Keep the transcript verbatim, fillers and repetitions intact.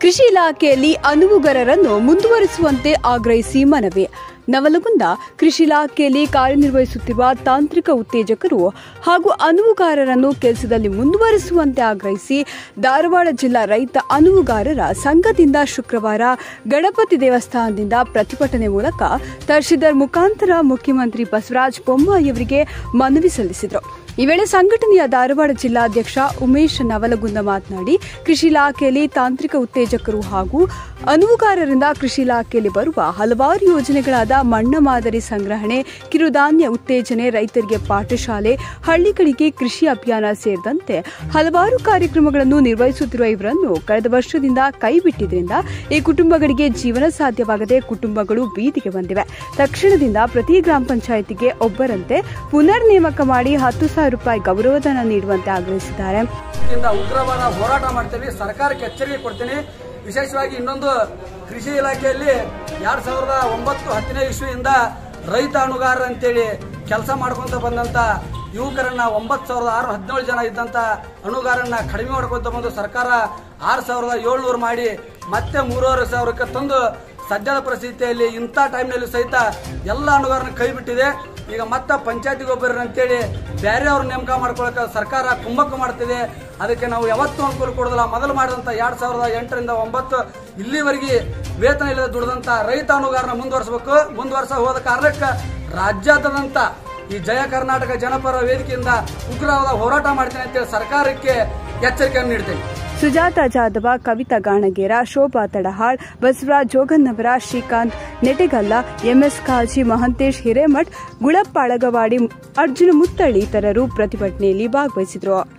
ಕೃಷಿ ಇಲಾಖೆಯಲ್ಲಿ ಅನುವುಗಾರರನ್ನು ಮುಂದುವರಿಸುವಂತೆ ಆಗ್ರಹಿಸಿ ಮನವಿ. ನವಲಗುಂದ ಕೃಷಿ ಇಲಾಖೆಯಲ್ಲಿ ಕಾರ್ಯನಿರ್ವಹಿಸುತ್ತಿರುವ ತಾಂತ್ರಿಕ ಉತ್ತೇಜಕರು ಹಾಗೂ ಅನುವುಗಾರರನ್ನು ಕೆಲಸದಲ್ಲಿ ಮುಂದುವರಿಸುವಂತೆ ಆಗ್ರಹಿಸಿ ಧಾರವಾಡ ಜಿಲ್ಲಾ ರೈತ ಅನುವುಗಾರರ ಸಂಘದಿಂದ ಶುಕ್ರವಾರ ಗಣಪತಿ ದೇವಸ್ಥಾನದಿಂದ ಪ್ರತಿಭಟನೆ ಮೂಲಕ ತಹಶೀಲ್ದಾರ್ ಮುಖಾಂತರ ಮುಖ್ಯಮಂತ್ರಿ ಬಸವರಾಜ ಬೊಮ್ಮಾಯಿ ಅವರಿಗೆ ಮನವಿ ಸಲ್ಲಿಸಿದರು. ಈ ವೇಳೆ ಸಂಘಟನೆಯ ಧಾರವಾಡ ಜಿಲ್ಲಾಧ್ಯಕ್ಷ ಉಮೇಶ್ ನವಲಗುಂದ ಮಾತನಾಡಿ, ಕೃಷಿ ಇಲಾಖೆಯಲ್ಲಿ ತಾಂತ್ರಿಕ ಉತ್ತೇಜಕರು ಹಾಗೂ ಅನುವುಗಾರರಿಂದ ಕೃಷಿ ಇಲಾಖೆಯಲ್ಲಿ ಬರುವ ಹಲವಾರು ಯೋಜನೆಗಳಾದ ಮಣ್ಣ ಮಾದರಿ ಸಂಗ್ರಹಣೆ, ಕಿರುಧಾನ್ಯ ಉತ್ತೇಜನೆ, ರೈತರಿಗೆ ಪಾಠಶಾಲೆ, ಹಳ್ಳಿಗಳಿಗೆ ಕೃಷಿ ಅಭಿಯಾನ ಸೇರಿದಂತೆ ಹಲವಾರು ಕಾರ್ಯಕ್ರಮಗಳನ್ನು ನಿರ್ವಹಿಸುತ್ತಿರುವ ಇವರನ್ನು ಕಳೆದ ವರ್ಷದಿಂದ ಕೈಬಿಟ್ಟಿದ್ದರಿಂದ ಈ ಕುಟುಂಬಗಳಿಗೆ ಜೀವನ ಸಾಧ್ಯವಾಗದೆ ಕುಟುಂಬಗಳು ಬೀದಿಗೆ ಬಂದಿವೆ. ತಕ್ಷಣದಿಂದ ಪ್ರತಿ ಗ್ರಾಮ ಪಂಚಾಯಿತಿಗೆ ಒಬ್ಬರಂತೆ ಪುನರ್ ನೇಮಕ ಮಾಡಿ ಹತ್ತು ಸಾವಿರ ರೂಪಾಯಿ ಗೌರವಧನ ನೀಡುವಂತೆ ಆಗ್ರಹಿಸಿದ್ದಾರೆ. ಉಗ್ರವಾದ ಹೋರಾಟ ಮಾಡ್ತೀವಿ, ಸರ್ಕಾರಕ್ಕೆ ಎಚ್ಚರಿಕೆ ಕೊಡ್ತೀನಿ. ವಿಶೇಷವಾಗಿ ಇನ್ನೊಂದು ಕೃಷಿ ಇಲಾಖೆಯಲ್ಲಿ ಎರಡ್ ಸಾವಿರದ ಒಂಬತ್ತು ಹತ್ತನೇ ಇಸ್ವಿಯಿಂದ ರೈತ ಅನುಗಾರ ಅಂತೇಳಿ ಕೆಲಸ ಮಾಡ್ಕೊಂತ ಬಂದಂತ ಯುವಕರನ್ನ ಒಂಬತ್ತು ಸಾವಿರದ ಆರು ಹದಿನೇಳು ಜನ ಇದ್ದಂತ ಅನುಗಾರನ್ನ ಕಡಿಮೆ ಮಾಡ್ಕೊಂತ ಬಂದು ಸರ್ಕಾರ ಆರು ಸಾವಿರದ ಏಳ್ನೂರು ಮಾಡಿ ಮತ್ತೆ ಮೂರುವರೆ ಸಾವಿರಕ್ಕೆ ತಂದು ಸದ್ಯದ ಪರಿಸ್ಥಿತಿಯಲ್ಲಿ ಇಂಥ ಟೈಮ್ನಲ್ಲಿ ಸಹಿತ ಎಲ್ಲ ಅನುಗಾರನ ಕೈ ಬಿಟ್ಟಿದೆ. ಈಗ ಮತ್ತೆ ಪಂಚಾಯತಿಗೆ ಒಬ್ಬರು ಅಂತೇಳಿ ಬೇರೆ ಅವ್ರ ನೇಮಕ ಮಾಡ್ಕೊಳಕ್ಕೆ ಸರ್ಕಾರ ಕುಮ್ಮಕ್ಕು ಮಾಡ್ತಿದೆ. ಅದಕ್ಕೆ ನಾವು ಯಾವತ್ತೂ ಅನುಕೂಲ ಕೊಡೋದಿಲ್ಲ. ಮೊದಲು ಮಾಡಿದಂಥ ಎರಡ್ ಸಾವಿರದ ಎಂಟರಿಂದ ಒಂಬತ್ತು ಇಲ್ಲಿವರೆಗೆ ವೇತನ ಇಲ್ಲದೆ ದುಡಿದಂಥ ರೈತ ಅನುಗಾರನ ಮುಂದುವರಿಸಬೇಕು. ಮುಂದುವರಿಸ ಹೋದ ಕಾರಣಕ್ಕೆ ರಾಜ್ಯಾದ್ಯಂತ ಈ ಜಯ ಕರ್ನಾಟಕ ಜನಪರ ವೇದಿಕೆಯಿಂದ ಉಗ್ರವಾದ ಹೋರಾಟ ಮಾಡ್ತೇನೆ ಅಂತೇಳಿ ಸರ್ಕಾರಕ್ಕೆ ಎಚ್ಚರಿಕೆಯನ್ನು ನೀಡ್ತೇನೆ. ಸುಜಾತ ಜಾಧವ, ಕವಿತಾ ಗಾಣಗೇರ, ಶೋಭಾ ತಡಹಾಳ್, ಬಸವರಾಜ್ ಜೋಗನ್ನವರ, ಶ್ರೀಕಾಂತ್ ನೆಟೆಗಲ್ಲ, ಎಂಎಸ್ ಕಾಜಿ, ಮಹಂತೇಶ್ ಹಿರೇಮಠ್, ಗುಳಪ್ಪ ಅಳಗವಾಡಿ, ಅರ್ಜುನ ಮುತ್ತಳ್ಳಿ ಇತರರು ಪ್ರತಿಭಟನೆಯಲ್ಲಿ ಭಾಗವಹಿಸಿದರು.